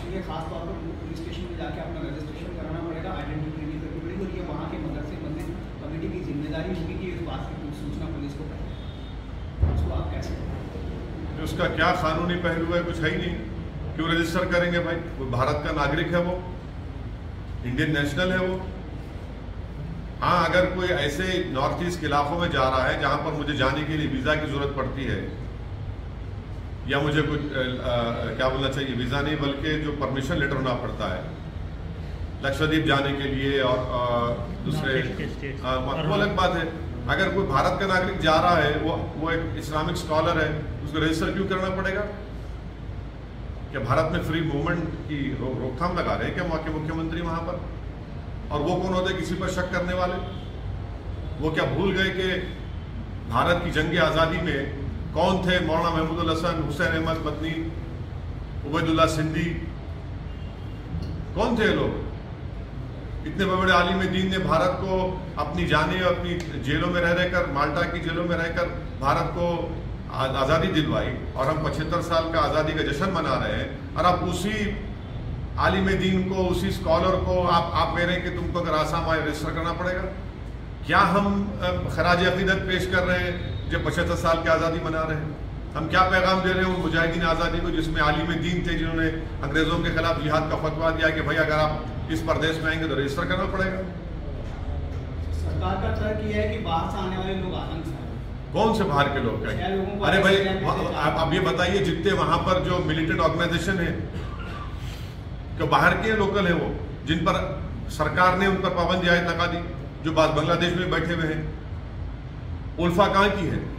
सोचेंगे खास तौर पर पुलिस स्टेशन में जाके अपना रजिस्ट्रेशन कराना पड़ेगा, आइडेंटिटी करनी पड़ेगी, और ये वहाँ के मदरसे मस्जिद कमेटी की जिम्मेदारी होगी कि इस बात की सूचना पुलिस को करें। उसको आप कैसे तो उसका क्या कानूनी पहलू है? कुछ है ही नहीं। क्यों रजिस्टर करेंगे भाई? वो भारत का नागरिक है, वो इंडियन नेशनल है वो। हाँ, अगर कोई ऐसे नॉर्थ ईस्ट इलाकों में जा रहा है जहां पर मुझे जाने के लिए वीजा की जरूरत पड़ती है, या मुझे कुछ क्या बोलना चाहिए, वीजा नहीं बल्कि जो परमिशन लेटर होना पड़ता है लक्षद्वीप जाने के लिए और दूसरे, वो अलग बात है। अगर कोई भारत का नागरिक जा रहा है, वो एक इस्लामिक स्कॉलर है, उसको रजिस्टर क्यों करना पड़ेगा? क्या भारत में फ्री मूवमेंट की रोकथाम लगा रहे हैं क्या वहाँ के मुख्यमंत्री वहां पर? और वो कौन होते किसी पर शक करने वाले? वो क्या भूल गए कि भारत की जंग आज़ादी में कौन थे? मौलाना महमूदुल हसन, हुसैन अहमद मदनी, उबैदुल्लाह सिंधी, कौन थे लोग? इतने बड़े आलिम दीन ने भारत को अपनी जाने, अपनी जेलों में रह रहकर, माल्टा की जेलों में रहकर भारत को आज़ादी दिलवाई, और हम 75 साल का आज़ादी का जश्न मना रहे हैं। और अब उसी आलिम दीन को, उसी स्कॉलर को आप कह रहे हैं कि तुमको अगर आसाम आए रजिस्टर करना पड़ेगा? क्या हम खराज अकीदत पेश कर रहे हैं जब 75 साल की आज़ादी मना रहे हैं? हम क्या पैगाम दे रहे हैं उन मुजाहिदीन आज़ादी को जिसमें आलिम दीन थे, जिन्होंने अंग्रेजों के खिलाफ जिहाद का फतवा दिया कि भाई अगर आप इस प्रदेश में आएंगे तो रजिस्टर करना पड़ेगा? सरकार का तर्क यह है कि बाहर से आने वाले लोग आतंक से, कौन से बाहर के लोग कहेंगे? अरे भाई आप ये बताइए, जितने वहां पर जो मिलिटेंट ऑर्गेनाइजेशन है, जो बाहर के लोकल है, वो जिन पर सरकार ने उन पर पाबंदी आयत लगा दी, जो बांग्लादेश में बैठे हुए हैं, उल्फा कहाँ की है?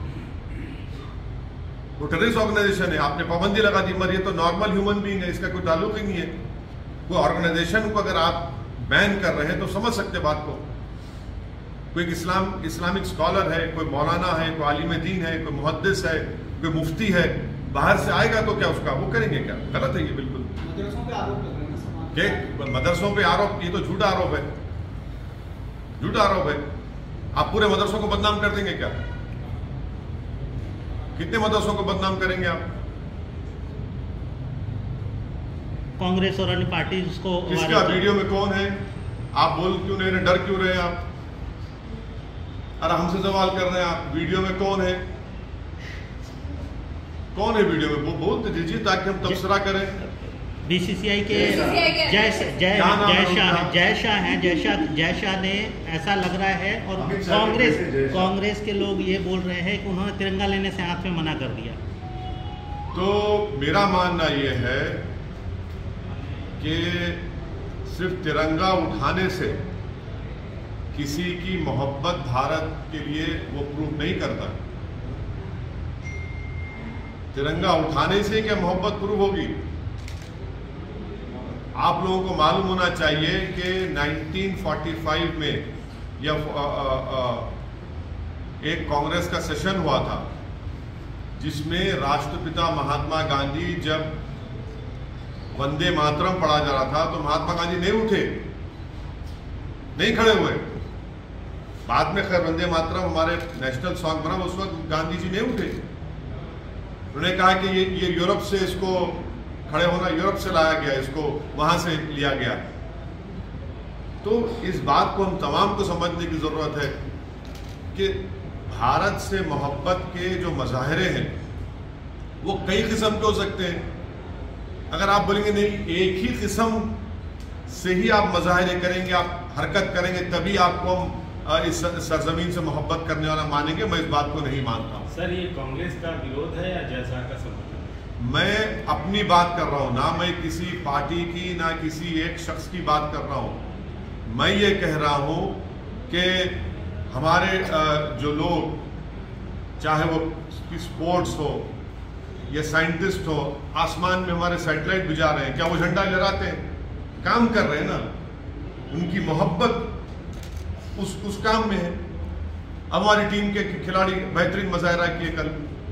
वो टेररिस्ट ऑर्गेनाइजेशन है, आपने पाबंदी लगा दी, मगर ये तो नॉर्मल ह्यूमन बीइंग है, इसका कोई ताल्लुक ही नहीं है। कोई ऑर्गेनाइजेशन को अगर आप बैन कर रहे हैं तो समझ सकते बात को। कोई इस्लामिक स्कॉलर है, कोई मौलाना है, कोई आलिम दीन है, कोई मुहद्दिस है, कोई मुफ्ती है, बाहर से आएगा तो क्या उसका वो करेंगे? क्या गलत है ये? बिल्कुल मदरसों पे आरोप लग रहे हैं। मदरसों पे आरोप, ये तो झूठा आरोप है, झूठा आरोप है। आप पूरे मदरसों को बदनाम कर देंगे क्या? कितने मदरसों को बदनाम करेंगे आप? कांग्रेस और अन्य पार्टी को। इसका वीडियो में कौन है? आप बोल क्यों नहीं रहे? डर क्यों रहे आप? अरे हमसे सवाल कर रहे हैं आप, वीडियो में कौन है? कौन है वीडियो में? वो बोलते दीजिए ताकि हम तबसरा करें। बीसीसीआई के जय शाह ने, ऐसा लग रहा है, और कांग्रेस के लोग ये बोल रहे हैं कि उन्होंने तिरंगा लेने से हाथ में मना कर दिया। तो मेरा मानना ये है कि सिर्फ तिरंगा उठाने से किसी की मोहब्बत भारत के लिए वो प्रूव नहीं करता। तिरंगा उठाने से क्या मोहब्बत प्रूव होगी? आप लोगों को मालूम होना चाहिए कि 1945 में या एक कांग्रेस का सेशन हुआ था जिसमें राष्ट्रपिता महात्मा गांधी जब वंदे मातरम पढ़ा जा रहा था तो महात्मा गांधी नहीं उठे, नहीं खड़े हुए। बाद में खैर वंदे मातरम हमारे नेशनल सॉन्ग बना, उस वक्त गांधी जी नहीं उठे। उन्होंने कहा कि ये यूरोप से इसको खड़े होना, यूरोप से लाया गया, इसको वहां से लिया गया। तो इस बात को हम तमाम को समझने की जरूरत है कि भारत से मोहब्बत के जो मज़ाहिरे हैं वो कई किस्म के हो सकते हैं। अगर आप बोलेंगे नहीं एक ही किस्म से ही आप मज़ाहिरे करेंगे, आप हरकत करेंगे, तभी आपको हम इस सरजमीन से मोहब्बत करने वाला मानेंगे, मैं इस बात को नहीं मानता। सर, ये कांग्रेस का विरोध है या जय शाह का समर्थन? मैं अपनी बात कर रहा हूं, ना मैं किसी पार्टी की ना किसी एक शख्स की बात कर रहा हूं। मैं ये कह रहा हूं कि हमारे जो लोग, चाहे वो स्पोर्ट्स हो या साइंटिस्ट हो, आसमान में हमारे सैटेलाइट भिजा रहे हैं, क्या वो झंडा लहराते हैं? काम कर रहे हैं ना, उनकी मोहब्बत उस काम में है। अब हमारी टीम के खिलाड़ी बेहतरीन मुजाहरा किए, कल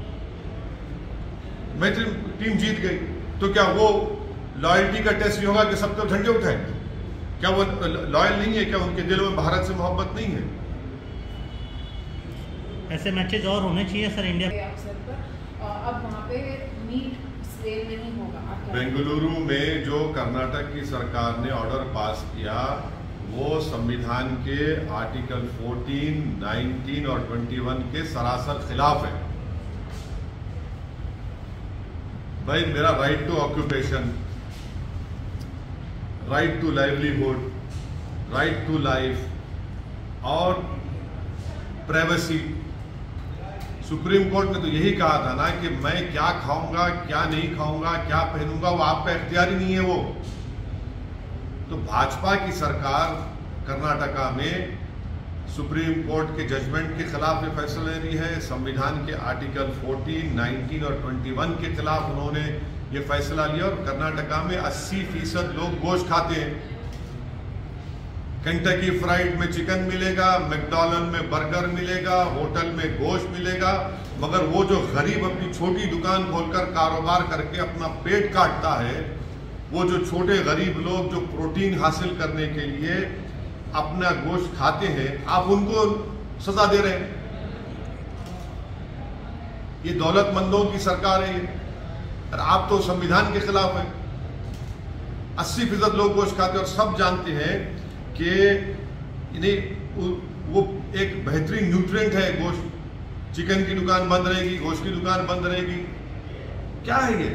बेहतरीन टीम जीत गई, तो क्या वो लॉयल्टी का टेस्ट होगा कि सबको झंडे उठाएंगे? क्या वो लॉयल नहीं है? क्या उनके दिलों में भारत से मोहब्बत नहीं है? ऐसे मैचेज और होने चाहिए सर इंडिया अवसर पर। अब वहाँ पे मीट सेल नहीं होगा, बेंगलुरु में जो कर्नाटक की सरकार ने ऑर्डर पास किया वो संविधान के आर्टिकल 14, 19 और 21 के सरासर खिलाफ है। भाई मेरा right to occupation, right to livelihood, right to life और प्राइवेसी, सुप्रीम कोर्ट ने तो यही कहा था ना कि मैं क्या खाऊंगा, क्या नहीं खाऊंगा, क्या पहनूंगा, वो आपका इख्तियार ही नहीं है वो। तो भाजपा की सरकार कर्नाटका में सुप्रीम कोर्ट के जजमेंट के खिलाफ ये फैसला ले रही है, संविधान के आर्टिकल 14, 19 और 21 के खिलाफ उन्होंने ये फैसला लिया और कर्नाटका में 80% लोग गोश्त खाते हैं। केंटकी फ्राइड में चिकन मिलेगा, मैकडॉनल्ड में बर्गर मिलेगा, होटल में गोश्त मिलेगा, मगर वो जो गरीब अपनी छोटी दुकान खोलकर कारोबार करके अपना पेट काटता है, वो जो छोटे गरीब लोग जो प्रोटीन हासिल करने के लिए अपना गोश्त खाते हैं, आप उनको सजा दे रहे हैं। ये दौलतमंदों की सरकार है ये, और आप तो संविधान के खिलाफ है। 80% लोग गोश्त खाते हैं और सब जानते हैं कि वो एक बेहतरीन न्यूट्रिएंट है गोश्त। चिकन की दुकान बंद रहेगी, गोश्त की दुकान बंद रहेगी, क्या है ये?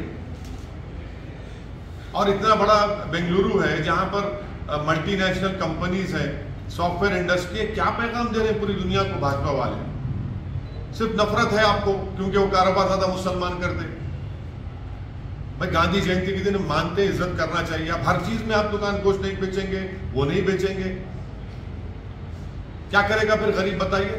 और इतना बड़ा बेंगलुरु है जहां पर मल्टीनेशनल कंपनीज हैं, सॉफ्टवेयर इंडस्ट्री, क्या पैगाम दे रहे हैं पूरी दुनिया को भाजपा वाले? सिर्फ नफरत है आपको क्योंकि वो कारोबार ज्यादा मुसलमान करते। भाई गांधी जयंती के दिन मानते हैं, इज्जत करना चाहिए। आप हर चीज में आप दुकान गोश्त नहीं बेचेंगे, वो नहीं बेचेंगे, क्या करेगा फिर गरीब, बताइए?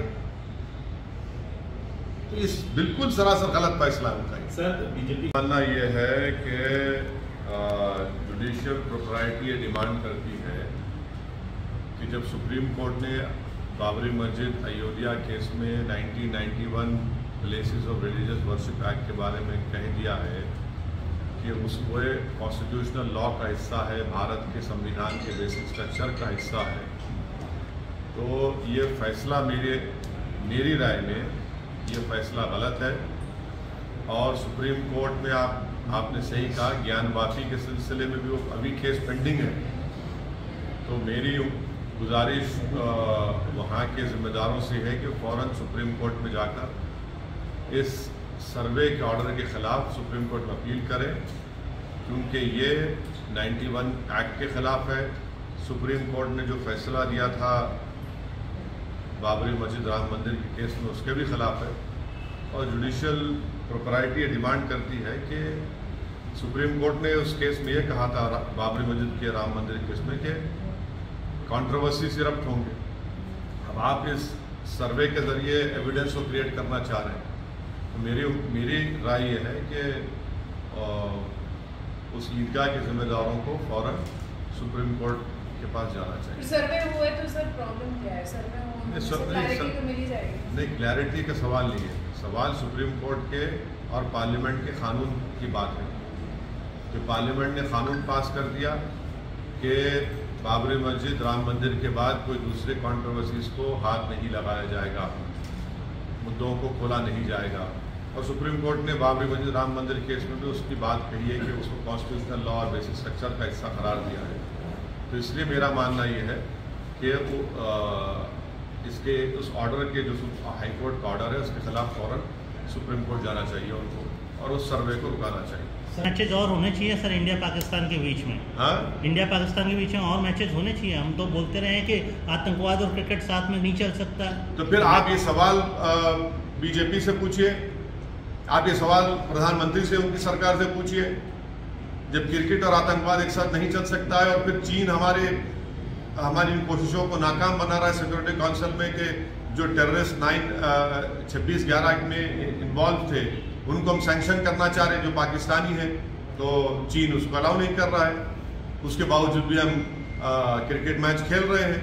तो इस बिल्कुल सरासर गलत फैसला है उनका। सर बीजेपी मानना यह है कि जुडिशियल प्रोप्राइटी ये डिमांड करती है कि जब सुप्रीम कोर्ट ने बाबरी मस्जिद अयोध्या केस में 1991 places of religious worship act के बारे में कह दिया है कि उस वो कॉन्स्टिट्यूशनल लॉ का हिस्सा है, भारत के संविधान के बेसिक स्ट्रक्चर का हिस्सा है, तो ये फैसला मेरी राय में ये फैसला गलत है। और सुप्रीम कोर्ट में आपने सही कहा, ज्ञानवापी के सिलसिले में भी वो अभी केस पेंडिंग है। तो मेरी गुजारिश वहाँ के जिम्मेदारों से है कि फ़ौरन सुप्रीम कोर्ट में जाकर इस सर्वे के ऑर्डर के खिलाफ सुप्रीम कोर्ट में अपील करें, क्योंकि ये 91 एक्ट के खिलाफ है। सुप्रीम कोर्ट ने जो फैसला दिया था बाबरी मस्जिद राम मंदिर के केस में, उसके भी खिलाफ है। और जुडिशियल प्रोप्राइटी ये डिमांड करती है कि सुप्रीम कोर्ट ने उस केस में ये कहा था बाबरी मस्जिद के राम मंदिर केस में कि कंट्रोवर्सी से रब्त होंगे। अब आप इस सर्वे के जरिए एविडेंस को क्रिएट करना चाह रहे हैं, तो मेरी राय ये है कि उस ईदगाह के जिम्मेदारों को फौरन सुप्रीम कोर्ट के पास जाना चाहिए। सर्वे हुए तो सर प्रॉब्लम क्या है? सर्वे क्लैरिटी तो मिल ही जाएगी। नहीं, क्लैरिटी का सवाल नहीं है, सवाल सुप्रीम कोर्ट के और पार्लियामेंट के कानून की बात है। कि पार्लियामेंट ने कानून पास कर दिया कि बाबरी मस्जिद राम मंदिर के बाद कोई दूसरे कंट्रोवर्सीज को हाथ नहीं लगाया जाएगा, मुद्दों को खोला नहीं जाएगा। और सुप्रीम कोर्ट ने बाबरी मस्जिद राम मंदिर केस में भी उसकी बात कही है कि उसको कॉन्स्टिट्यूशनल लॉ और बेसिक स्ट्रक्चर का हिस्सा करार दिया है। तो इसलिए मेरा मानना ये है कि इसके उस ऑर्डर के जो हाईकोर्ट का ऑर्डर है उसके खिलाफ फौरन सुप्रीम कोर्ट जाना चाहिए उनको और उस सर्वे को रुकाना चाहिए। मैचेज और होने चाहिए सर इंडिया पाकिस्तान के बीच में। हाँ, इंडिया पाकिस्तान के बीच में और मैचेज होने चाहिए। हम तो बोलते रहे हैं कि आतंकवाद और क्रिकेट साथ में नहीं चल सकता। तो फिर आप ये सवाल बीजेपी से पूछिए, आप ये सवाल प्रधानमंत्री से, उनकी सरकार से पूछिए। जब क्रिकेट और आतंकवाद एक साथ नहीं चल सकता है और फिर चीन हमारी इन कोशिशों को नाकाम बना रहा है सिक्योरिटी काउंसिल में कि जो टेररिस्ट 26/11 में इन्वॉल्व थे उनको हम सैंक्शन करना चाह रहे हैं जो पाकिस्तानी है, तो चीन उसको अलाउ नहीं कर रहा है। उसके बावजूद भी हम क्रिकेट मैच खेल रहे हैं।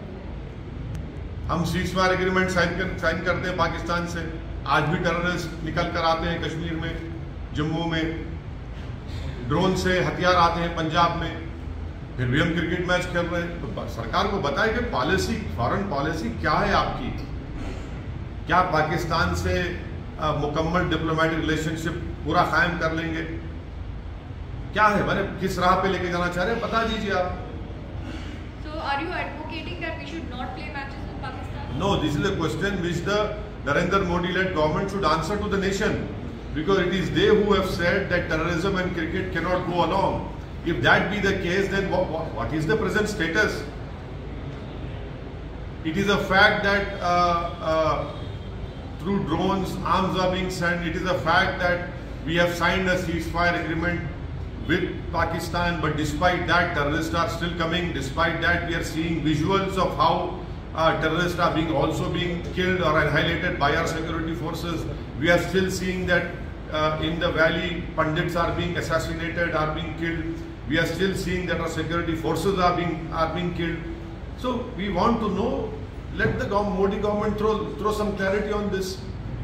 हम सीजफायर एग्रीमेंट साइन करते हैं पाकिस्तान से, आज भी टेररिस्ट निकल कर आते हैं कश्मीर में, जम्मू में, ड्रोन से हथियार आते हैं पंजाब में, फिर भी हम क्रिकेट मैच खेल रहे हैं। तो सरकार को बताए कि पॉलिसी, फॉरेन पॉलिसी क्या है आपकी? क्या पाकिस्तान से मुकम्मल डिप्लोमेटिक रिलेशनशिप पूरा कायम कर लेंगे? क्या है, मैंने किस राह पे लेके जाना चाह रहे हैं बता दीजिए आप। So are you advocating that we should not play matches in Pakistan? No, this is a question which the Narendra Modi-led government should answer to the nation, because it is they who have said that terrorism and cricket cannot go along. If that be the case, then what is the present status? It is a fact that through drones arms are being sent. It is a fact that we have signed a ceasefire agreement with Pakistan, but despite that terrorists are still coming. Despite that, we are seeing visuals of how terrorists are also being killed or annihilated by our security forces. We are still seeing that in the valley pandits are being assassinated, are being killed. We are still seeing that our security forces are being killed. So we want to know, let the Modi government throw some clarity on this.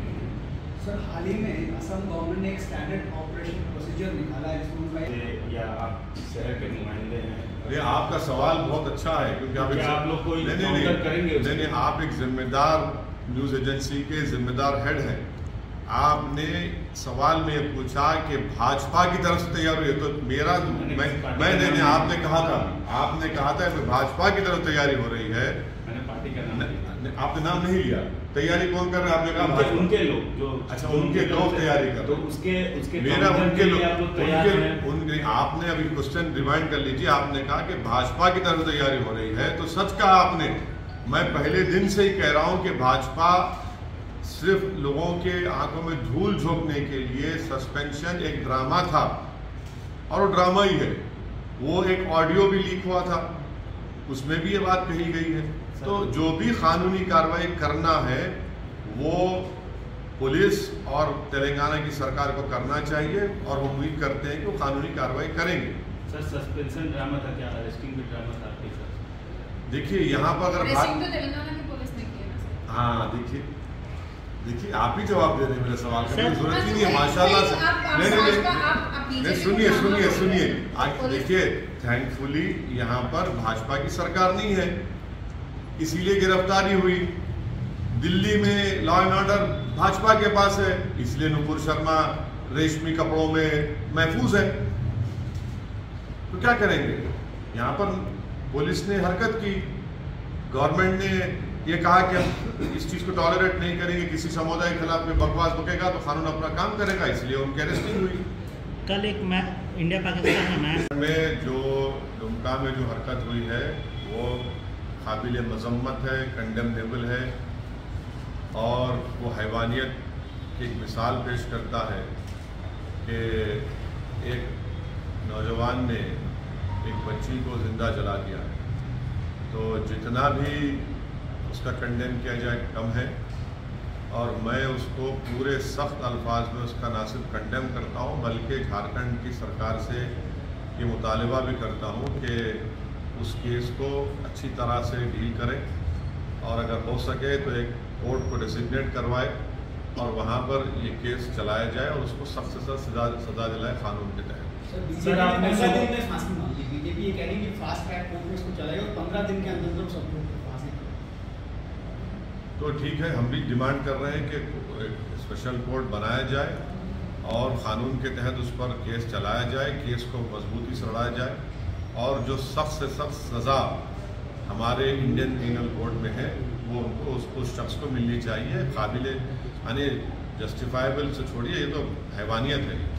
Sir हाल ही में Assam government ने एक standard operation procedure निकाला है जिसमें उनका या आप शहर के नुमाइंदे हैं? ये आपका सवाल बहुत अच्छा है, क्योंकि आप लोग कोई नहीं करेंगे? नहीं, आप एक जिम्मेदार न्यूज एजेंसी के जिम्मेदार हेड हैं। आपने सवाल में पूछा कि भाजपा की तरफ से तैयार हुई है, तो मेरा मैं आपने कहा था कि भाजपा की तरफ तैयारी हो रही है। मैंने पार्टी का नाम आपने नाम नहीं लिया। तैयारी कौन कर रहा है? आपने कहा उनके लोग जो अच्छा उनके लोग तैयारी कर तो रहे हैं। उसके मेरा उनके लोग तैयार आपने अभी क्वेश्चन रिवाइंड कर लीजिए। आपने कहा कि भाजपा की तरफ तैयारी हो रही है, तो सच कहा आपने। मैं पहले दिन से ही कह रहा हूं कि भाजपा सिर्फ लोगों के आंखों में धूल झोंकने के लिए सस्पेंशन एक ड्रामा था, और वो ड्रामा ही है। वो एक ऑडियो भी लीक हुआ था, उसमें भी ये बात कही गई है। तो जो भी कानूनी कार्रवाई करना है वो पुलिस और तेलंगाना की सरकार को करना चाहिए, और वो उम्मीद करते हैं कि वो कानूनी कार्रवाई करेंगे। सर सस्पेंशन ड्रामा था क्या? अरेस्टिंग भी ड्रामा था? देखिए यहाँ पर अगर तेलंगाना की पुलिस ने किया ना। हाँ देखिए आप ही जवाब दे रहे हैं मेरे सवाल का, कोई जरूरत ही नहीं है माशाल्लाह से। नहीं सुनिए देखिए, थैंकफुली यहाँ पर भाजपा की सरकार नहीं है, इसीलिए गिरफ्तारी हुई। दिल्ली में लॉ एंड ऑर्डर भाजपा के पास है, इसलिए नुपुर शर्मा रेशमी कपड़ों में महफूज है। तो क्या करेंगे? यहाँ पर पुलिस ने हरकत की, गवर्नमेंट ने ये कहा कि हम इस चीज को टॉलरेट नहीं करेंगे, किसी समुदाय के खिलाफ में बकवास बकेगा तो कानून अपना काम करेगा, इसलिए उनकी अरेस्टिंग हुई। कल एक इंडिया पाकिस्तान का मैच में जो दुमका में जो हरकत हुई है वो काबिल मजम्मत है, कंडेमनेबल है, और वो हैवानियत की एक मिसाल पेश करता है कि एक नौजवान ने एक बच्ची को जिंदा जला दिया। तो जितना भी उसका कंडेम किया जाए कम है, और मैं उसको पूरे सख्त अल्फाज में उसका ना सिर्फ कंडेम करता हूँ बल्कि झारखंड की सरकार से ये मुतालबा भी करता हूँ कि उस केस को अच्छी तरह से डील करें, और अगर हो सके तो एक कोर्ट को डेसिग्नेट करवाए और वहाँ पर ये केस चलाया जाए और उसको सख्त से सख्त सजा दिलाए कानून के तहत। सर आपने 15 दिन में फांसी मांगी, बीजेपी ये कह रही है कि फास्ट ट्रैक कोर्ट में इसको चलाएगा और 15 दिन के अंदर सब लोग फांसी। तो ठीक है, हम भी डिमांड कर रहे हैं कि स्पेशल कोर्ट बनाया जाए और कानून के तहत उस पर केस चलाया जाए, केस को मजबूती से लड़ाया जाए, और जो सख्त से सख्त सज़ा हमारे इंडियन पीनल कोड में है वो उनको उस शख्स को मिलनी चाहिए। काबिल यानी जस्टिफाइबल से छोड़िए, ये तो हैवानियत है।